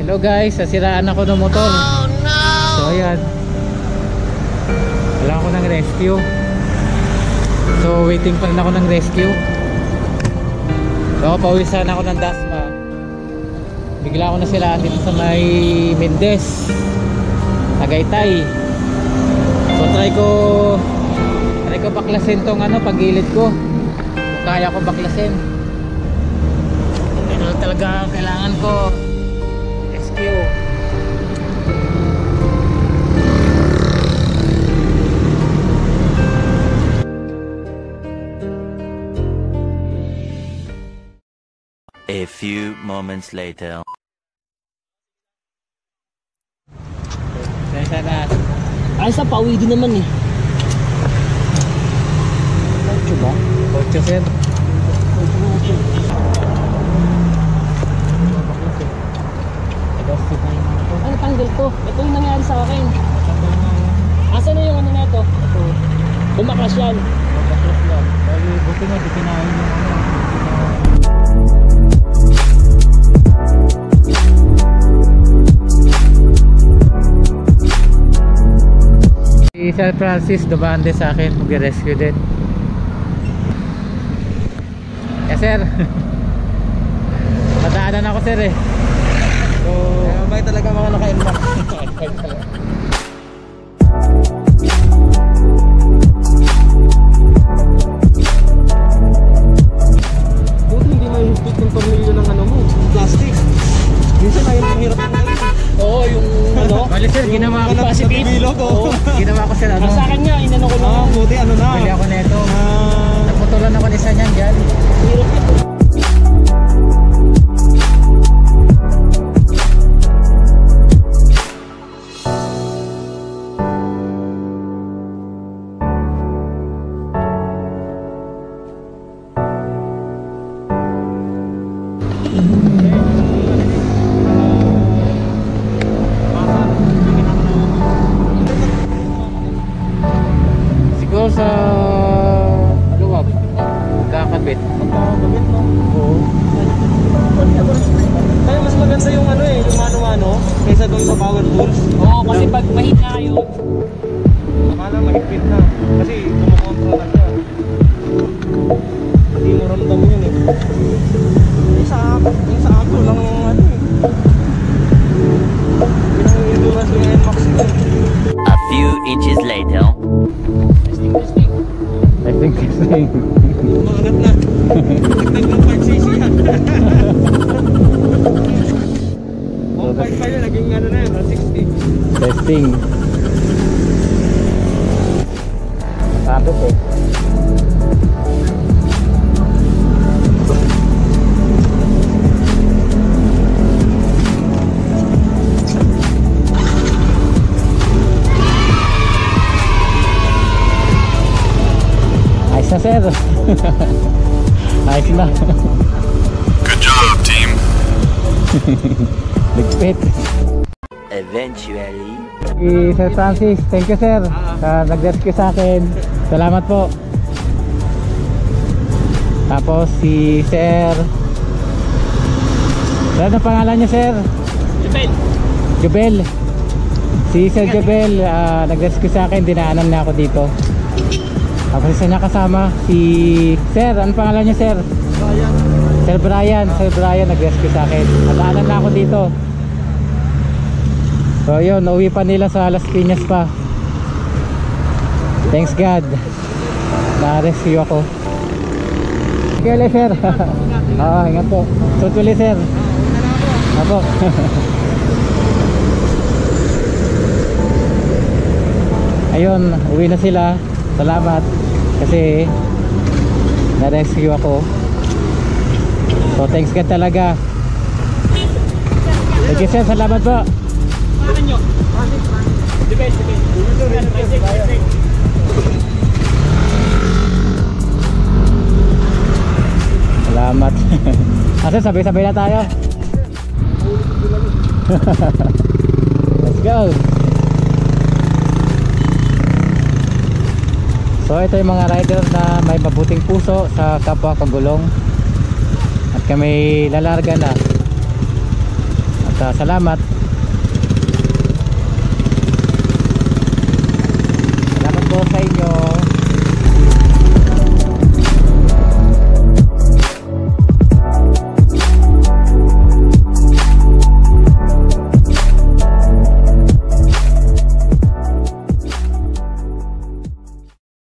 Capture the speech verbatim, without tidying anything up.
Hello guys, nasiraan ako ng motor. Oh, no! So ayan, wala ako ng rescue. So waiting pa rin ako ng rescue. So pawisan ako ng Dasma. Bigla ako nasiraan dito sa may Mendez, Tagaytay. So try ko Try ko baklasin tong ano, pagilid ko. Kaya ko baklasin. Pero talaga kailangan ko rescue. A few moments later. Sana ay sa pauwi din naman eh. ocho ba? ocho sir. Ano tanggal to? Ito yung nangyari sa akin. Asa na yung ano na ito? Ito. Bumaklas yan. Bumaklas yan. Dahil buti nga di kinain yung ano. Si Sir Francis dumaan din sa akin, mag-rescue din. Yes sir. Nadaanan ako sir eh. So, may talaga mga naka-inbox. Buti hindi may higpit ng tornilyo ng ano mo, plastic. Minsan ay mahirap ng ganun. Oo, yung ano. Bali sir, ginawa ko pa si Pilo ko. Ginawa ko sir ano. Sa akin nga, inano ko lang. Ah, buti ano na. Bili ako nito. Ah, naputulan ako isa niyan diyan. Hirap ito. Siguro sa luwag kakabit. Magkakabit no? Oo. Kaya mas maganda yung ano eh, yung mano-mano kaysa doon sa power tools. Oo, kasi pag mahina kayo, akala mahigpit na kasi kumokontra na siya. Hindi mo ramdam yun eh. Yung sa, yung sa ako lang ano eh. Yung endurance ng N MAX yun. A few inches later. testing, testing. I think testing. Umangat na. Nagdag ng five C C yan. one point five yun, naging ano na yun, one sixty. Testing. Sabit eh. Ayos na sir. Ayos na. Good job, team. Ligpit. Eventually. Si Sir Francis, thank you sir sa nag-rescue sa akin. Salamat po. Tapos si Sir, ano pangalan niya sir? Jubel. Jubel. Si Sir Jubel uh, nag-rescue sa akin, dinaanan na ako dito. Tapos isa niya kasama si Sir, ano pangalan niya sir? Brian. Sir Brian. Sir Brian nag-rescue sa akin. Nadaanan na ako dito. So yun, nauwi pa nila sa Las Piñas pa. Thanks God, na-rescue ako. Okay ulit sir. Oo, ingat po. Tutuloy sir. Apo. Ayun, uwi na sila. Salamat kasi na-rescue ako. So thanks God talaga. Thank you sir, salamat po. Pakan nyo. The best, the best. Salamat. Asa sabay-sabay na tayo. Let's go. So ito yung mga rider na may mabuting puso sa kapwa kagulong. At kami lalarga na. At At uh, salamat.